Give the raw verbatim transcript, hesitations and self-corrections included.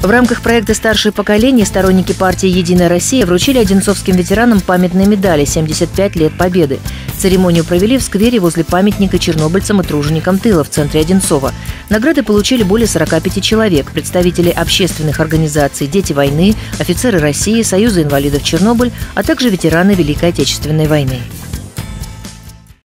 В рамках проекта «Старшее поколение» сторонники партии «Единая Россия» вручили одинцовским ветеранам памятные медали «семьдесят пять лет Победы». Церемонию провели в сквере возле памятника чернобыльцам и труженикам тыла в центре Одинцова. Награды получили более сорока пяти человек – представители общественных организаций «Дети войны», офицеры России, Союза инвалидов Чернобыль, а также ветераны Великой Отечественной войны.